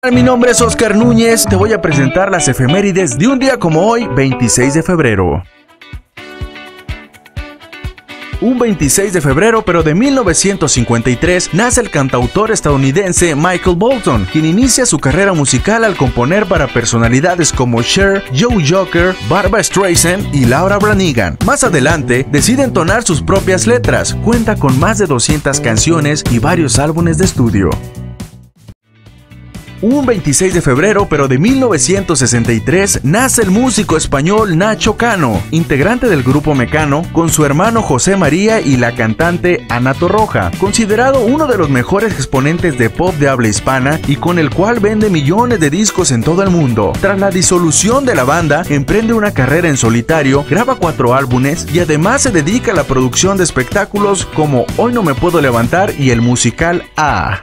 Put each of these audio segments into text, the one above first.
tal? Mi nombre es Oscar Núñez. Te voy a presentar las efemérides de un día como hoy, 26 de febrero. Un 26 de febrero, pero de 1953, nace el cantautor estadounidense Michael Bolton, quien inicia su carrera musical al componer para personalidades como Cher, Joe Cocker, Barbra Streisand y Laura Branigan. Más adelante, decide entonar sus propias letras, cuenta con más de 200 canciones y varios álbumes de estudio. Un 26 de febrero, pero de 1963, nace el músico español Nacho Cano, integrante del grupo Mecano, con su hermano José María y la cantante Ana Torroja, considerado uno de los mejores exponentes de pop de habla hispana y con el cual vende millones de discos en todo el mundo. Tras la disolución de la banda, emprende una carrera en solitario, graba 4 álbumes y además se dedica a la producción de espectáculos como Hoy no me puedo levantar y el musical A.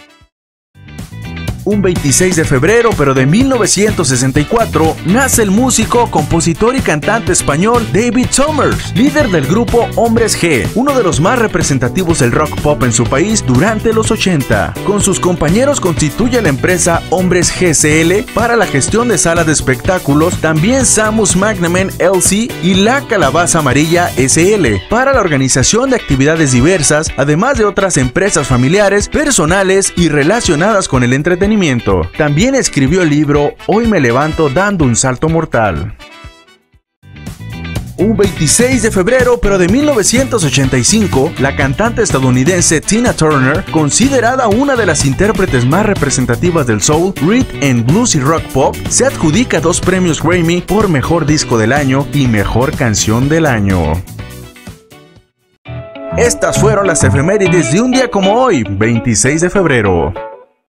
Un 26 de febrero, pero de 1964, nace el músico, compositor y cantante español David Summers, líder del grupo Hombres G, uno de los más representativos del rock pop en su país durante los 80. Con sus compañeros constituye la empresa Hombres GCL para la gestión de salas de espectáculos, también Samus Magnamen LC y La Calabaza Amarilla SL, para la organización de actividades diversas, además de otras empresas familiares, personales y relacionadas con el entretenimiento. También escribió el libro Hoy me levanto dando un salto mortal. Un 26 de febrero, pero de 1985, la cantante estadounidense Tina Turner, considerada una de las intérpretes más representativas del soul, rhythm and blues y rock pop, se adjudica 2 premios Grammy por Mejor Disco del Año y Mejor Canción del Año. Estas fueron las efemérides de un día como hoy, 26 de febrero.